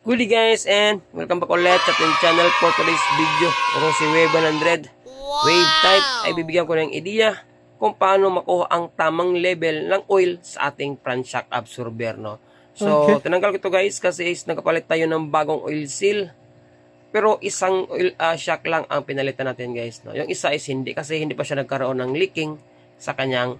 Good day guys, and welcome back ulit sa ating channel for today's video. Ako si Wave 100. Wave type ay bibigyan ko ng ideya kung paano makuha ang tamang level ng oil sa ating crankshaft absorber, no? So, tinanggal ko ito guys kasi nagkapalit tayo ng bagong oil seal. Pero isang oil shock lang ang pinalitan natin guys, no? Yung isa is hindi kasi hindi pa siya nagkaroon ng leaking sa kanyang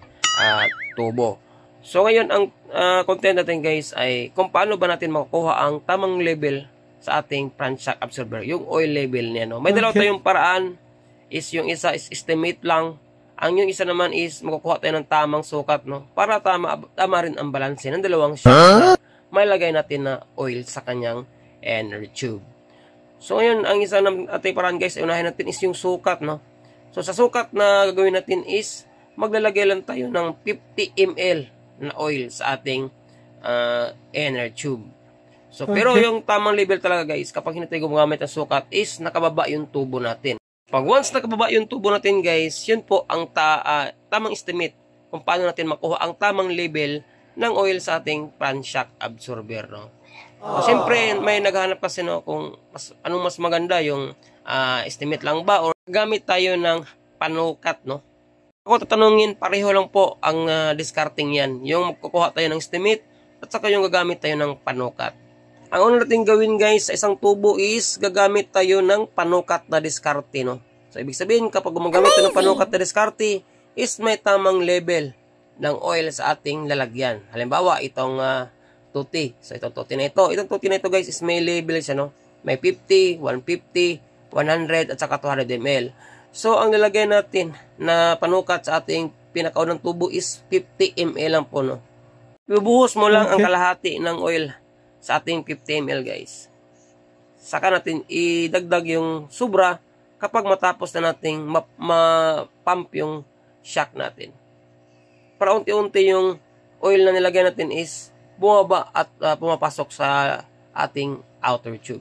tubo. So ngayon ang content natin guys ay kung paano ba natin makukuha ang tamang level sa ating crankshaft absorber, yung oil level niya, no? May dalawa tayong paraan, is yung isa is estimate lang, ang yung isa naman is makukuha tayo ng tamang sukat, no? Para tama rin ang balanse ng dalawang shock na may lagay natin na oil sa kanyang inner tube. So ngayon ang isa ng ating paraan guys ay unahin natin is yung sukat, no? So sa sukat na gagawin natin is maglalagay lang tayo ng 50 ml na oil sa ating inner tube. So, pero yung tamang level talaga guys, kapag hindi tayo gumamit ng sukat, is nakababa yung tubo natin. Pag once nakababa yung tubo natin guys, yun po ang tamang estimate kung paano natin makuha ang tamang level ng oil sa ating crankshaft absorber, no? So, siyempre, may naghahanap kasi, no, kung anong mas maganda, yung estimate lang ba or gamit tayo ng panukat, no? Ako tatanungin, pareho lang po ang discarding yan. Yung magkukuha tayo ng estimate at saka yung gagamit tayo ng panukat. Ang una natin gawin guys sa isang tubo is gagamit tayo ng panukat na diskarte, no? So ibig sabihin kapag gumagamit tayo ng panukat na diskarte is may tamang level ng oil sa ating lalagyan. Halimbawa itong tuti. So itong tuti na ito. Itong tuti na ito guys is may level siya, no? May 50, 150, 100 at saka 200 ml. So, ang nilagay natin na panukat sa ating pinakaunang tubo is 50 ml lang po, no? Ibubuhos mo lang ang kalahati ng oil sa ating 50 ml, guys. Saka natin idagdag yung sobra kapag matapos na nating ma-pump yung shock natin. Para unti-unti yung oil na nilagay natin is bumaba at pumapasok sa ating outer tube.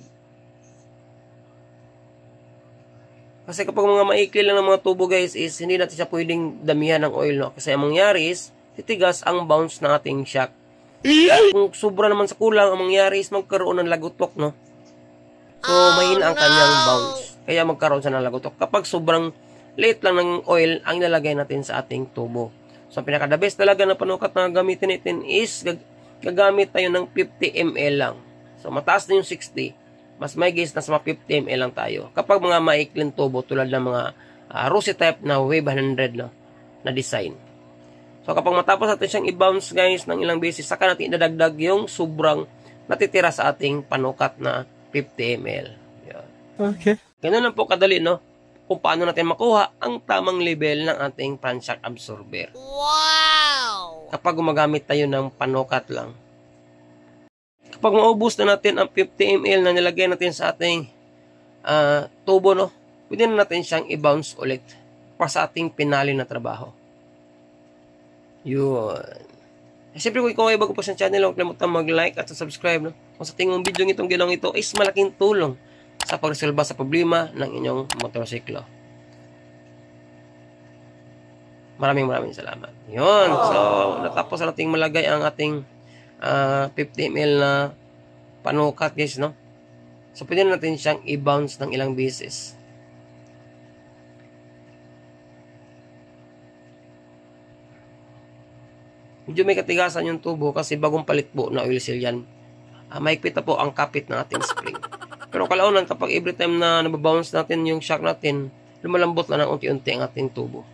Kasi kapag mga maikli lang ng mga tubo guys is hindi natin siya pwedeng damihan ng oil, no? Kasi ang mangyari is titigas ang bounce ng ating shock. Kung sobra naman sa kulang, ang mangyari is magkaroon ng lagutok, no? So mahina ang kanyang bounce. Kaya magkaroon siya ng lagutok. Kapag sobrang late lang ng oil ang ilalagay natin sa ating tubo. So ang pinaka-the best talaga na panukat na gamitin natin is gagamit tayo ng 50 ml lang. So mataas na yung 60. Mas may guys na sa mga 50 ml lang tayo. Kapag mga maikling tubo tulad ng mga Rossi type na Wave 100, no, na design. So kapag matapos natin siyang i-bounce guys ng ilang beses, saka natin idadagdag yung sobrang natitira sa ating panukat na 50 ml. Yan. Okay. Ganun lang po kadali, no? Kung paano natin makuha ang tamang level ng ating crankshaft absorber. Wow! Kapag gumagamit tayo ng panukat lang. Kapag maubos na natin ang 50 ml na nilagay natin sa ating tubo, no, pwede na natin siyang i-bounce ulit para sa ating pinali na trabaho. Yun. Siyempre kung ikaw ay bago po sa channel, huwag kalimutan mag-like at subscribe, no? Kung sa tingin mong video itong ginawang ito is malaking tulong sa pagresolba sa problema ng inyong motorsiklo. Maraming salamat. Yun. So, natapos na nating malagay ang ating 50 ml na panukat guys, no? So pwede natin siyang i-bounce ng ilang beses. Medyo may katigasan yung tubo kasi bagong palit po na oil seal yan. Mahigpit na po ang kapit ng ating spring. Pero kalaunan kapag every time na nababounce natin yung shock natin, lumalambot na ng unti-unti ang ating tubo.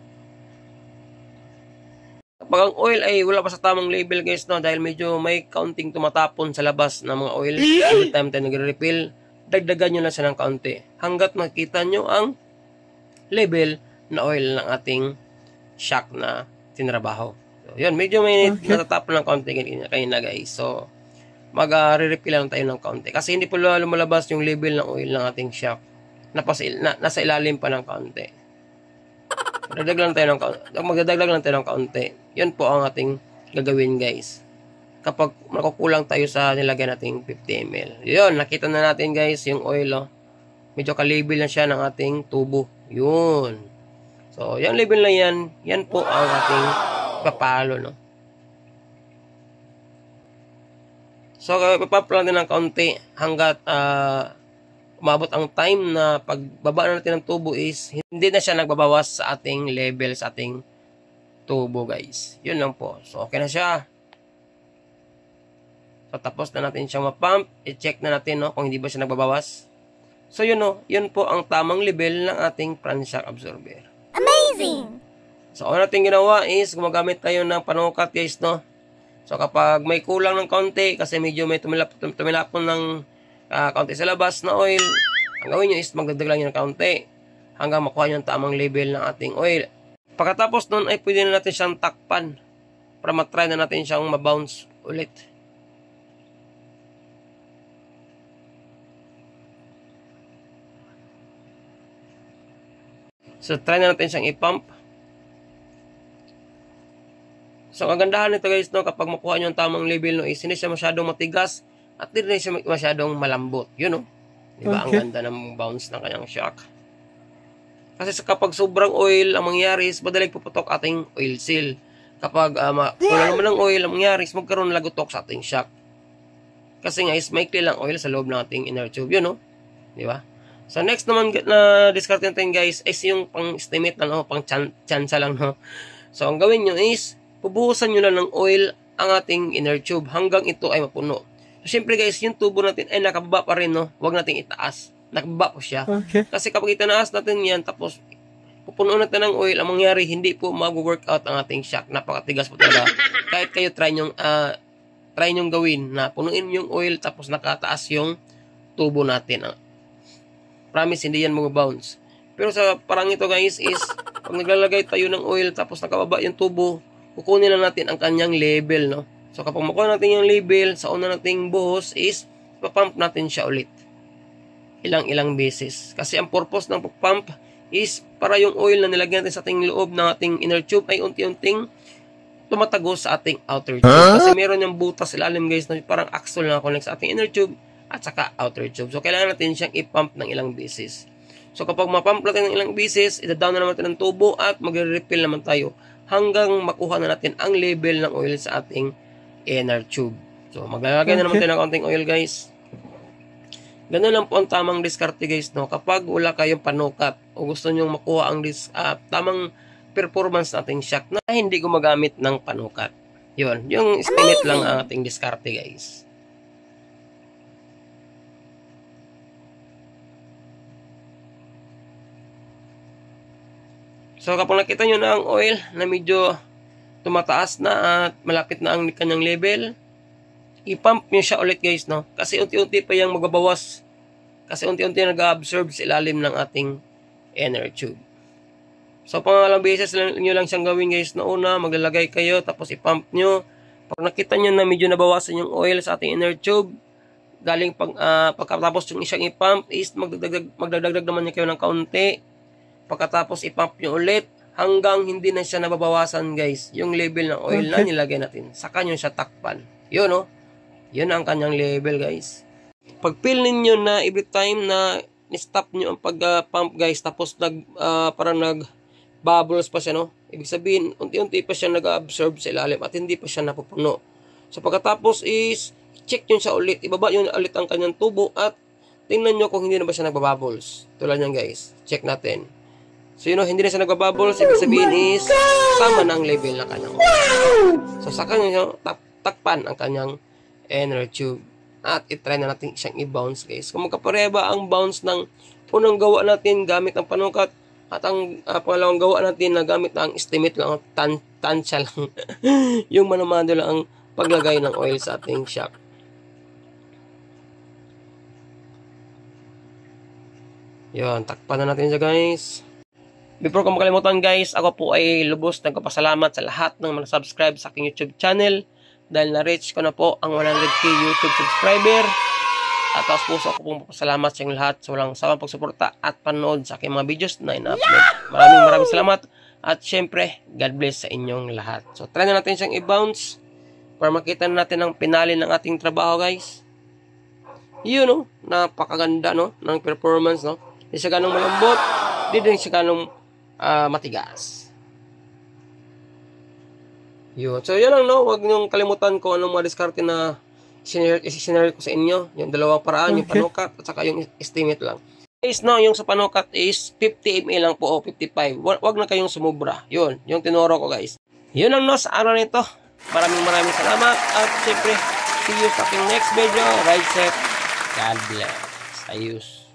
Pag ang oil ay wala pa sa tamang level guys, no, dahil medyo may counting tumatapon sa labas ng mga oil every time tayo nagre-refill, dagdagan nyo lang siya ng kaunti hanggat makita nyo ang level na oil ng ating shock na tinrabaho. So, yun, medyo may natatapon ng kaunti kanina guys. So mag-refill lang tayo ng kaunti kasi hindi po lumalabas yung level ng oil ng ating shock nasa ilalim pa ng kaunti. Magdadagdag lang tayo ng kaunti. Yun po ang ating gagawin guys. Kapag nakukulang tayo sa nilagay nating 50 ml. Yun, nakita na natin guys yung oil, oh. Medyo ka-label na siya ng ating tubo. Yun. So, yung label na yan po ang ating papalo, no. So So, ipapump lang din ng kaunti hanggat umabot ang time na pagbaba natin ng tubo is hindi na siya nagbabawas sa ating level, sa ating tubo, guys. Yun lang po. So, okay na siya. So, tapos na natin siyang mapump. I-check na natin, no, kung hindi ba siya nagbabawas. So, yun, no, yun po ang tamang level ng ating front shock absorber. Amazing! So, ang natin ginawa is gumagamit tayo ng panukat, guys, no. So, kapag may kulang ng kaunti, kasi medyo may tumilapon ng kaunti sa labas na oil, ang gawin nyo is magdagdag lang yun ng kaunti hanggang makuha nyo yung tamang level ng ating oil. Pagkatapos nun ay pwede na natin siyang takpan para matry na natin siyang mabounce ulit. So, try na natin siyang i-pump. So, kagandahan nito, guys, no, kapag makuha nyo yung tamang level, no, is hindi siya masyadong matigas at hindi siya masyadong malambot. Yun, no? Diba? Okay. Ang ganda ng bounce ng kanyang shock. Kasi kapag sobrang oil, ang mangyayari is madaling puputok ating oil seal. Kapag kulang naman ng oil, ang mangyayari is magkaroon lagutok sa ating shock. Kasi nga is maikli lang oil sa loob ng ating inner tube. Yun, no? Diba? So, next naman na discard natin, guys, is yung pang-estimate na, no? Pang-tsansa lang, no? So, ang gawin nyo is pubuhusan nyo lang ng oil ang ating inner tube hanggang ito ay mapuno. So, syempre, guys, yung tubo natin ay nakababa pa rin, no? Huwag nating itaas. Nakababa po siya. Okay. Kasi kapag itanaas natin yan, tapos pupuno natin ng oil, ang mangyari, hindi po mag-workout ang ating shock. Napakatigas po talaga. Kahit kayo try nyong gawin na punuin yung oil tapos nakataas yung tubo natin. Promise, hindi yan mag-bounce. Pero sa parang ito, guys, is pag naglalagay tayo ng oil tapos nakababa yung tubo, kukunin na natin ang kanyang level, no? So, kapag makuha natin yung level, sa una nating buhos is papump natin siya ulit. Ilang beses. Kasi ang purpose ng pump is para yung oil na nilagyan natin sa ating loob ng ating inner tube ay unti-unting tumatago sa ating outer tube. Kasi meron yung butas ilalim, guys, na parang axle na connect sa ating inner tube at saka outer tube. So, kailangan natin siyang i-pump ng ilang beses. So, kapag ma-pump natin ng ilang beses, ida-down na naman natin ng tubo at magre-refill naman tayo hanggang makuha na natin ang level ng oil sa ating inner tube. So, maglalagay na naman tayo ng konting oil, guys. Ganun lang po ang tamang diskarte, guys, no? Kapag wala kayong panukat o gusto nyong makuha ang tamang performance nating shock na hindi gumagamit ng panukat. Yun, yung estimate lang ang ating diskarte, guys. So, kapag nakita nyo na ang oil na medyo tumataas na at malapit na ang kanyang level, i-pump nyo siya ulit, guys, no? Kasi unti-unti pa yung magbabawas. Kasi unti-unti nag-absorb sa ilalim ng ating inner tube. So, pangalang beses nyo lang siyang gawin, guys, na una, maglalagay kayo, tapos i-pump nyo. Pag nakita nyo na medyo nabawasan yung oil sa ating inner tube, galing pagkatapos yung isang i-pump is magdagdag naman nyo kayo ng kaunti. Pagkatapos i-pump nyo ulit hanggang hindi na siya nababawasan, guys, yung level ng oil na nilagay natin. Saka nyo siya takpan. Yun, no? Yun ang kanyang level, guys. Pag feel ninyo na every time na ni-stop nyo ang pag-pump, guys, tapos parang nag-bubbles pa siya, no? Ibig sabihin, unti-unti pa siya nag-absorb sa ilalim at hindi pa siya napupuno. So, pagkatapos is, check nyo siya ulit. Ibaba nyo ulit ang kanyang tubo at tingnan nyo kung hindi na ba siya nagbabubbles. Tulad yan, guys. Check natin. So, yun, hindi na siya nagbabubbles. Ibig sabihin is, tama na ang level ng kanyang oil. So, saka nyo takpan ang kanyang inner tube. At itry na natin siyang i-bounce, guys. Kung magkapareha ba ang bounce ng unang gawa natin gamit ang panukat at ang pangalawang gawa natin na gamit ang estimate lang, tansya lang. Yung manamado lang ang paglagay ng oil sa ating shock. Yun, takpan na natin siya, guys. Before ko makalimutan, guys, ako po ay lubos nagpapasalamat sa lahat ng mga subscribe sa aking YouTube channel dahil na-reach ko na po ang 100k YouTube subscriber. At taos puso ako pong papasalamat sa inyong lahat sa walang sawang pagsuporta at panood sa aking mga videos na ina-upload. Maraming salamat at syempre, God bless sa inyong lahat. So, try na natin siyang i-bounce para makita na natin ang pinali ng ating trabaho, guys. Yun, no? Napakaganda, no? Ng performance, no? Hindi siya ganong malambot, hindi din siya ganong matigas. Yun. So, yan lang, no? Huwag niyong kalimutan kung anong mga diskarte na sinare ko sa inyo. Yung dalawang paraan, yung panukat at saka yung estimate lang. Guys, no, yung sa panukat is 50 ml lang po o 55. Wag na kayong sumubra. Yun, yung tinuro ko guys. Yun ang no sa araw nito. Maraming salamat. At syempre, see you sa aking next video. Ride safe. God bless. Ayos.